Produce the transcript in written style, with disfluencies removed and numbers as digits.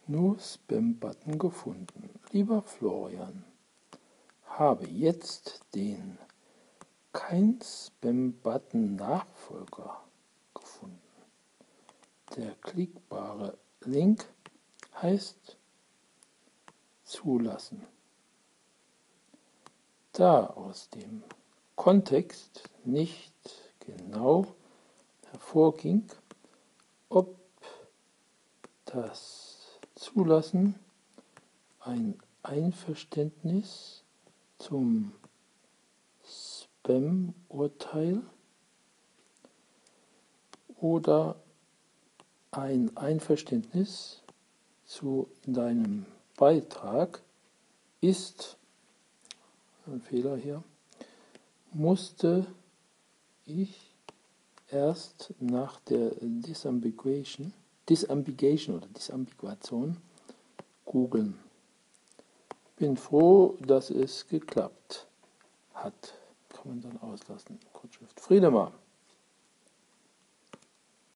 No Spam-Button gefunden. Lieber Florian, habe jetzt den Kein Spam-Button Nachfolger gefunden. Der klickbare Link heißt Zulassen. Da aus dem Kontext nicht genau hervorging, ob das Zulassen ein Einverständnis zum Spam-Urteil oder ein Einverständnis zu deinem Beitrag ist, ein Fehler hier, musste ich erst nach der Disambiguation googeln. Bin froh, dass es geklappt hat. Kann man dann auslassen. Kurzschrift. Friedemann.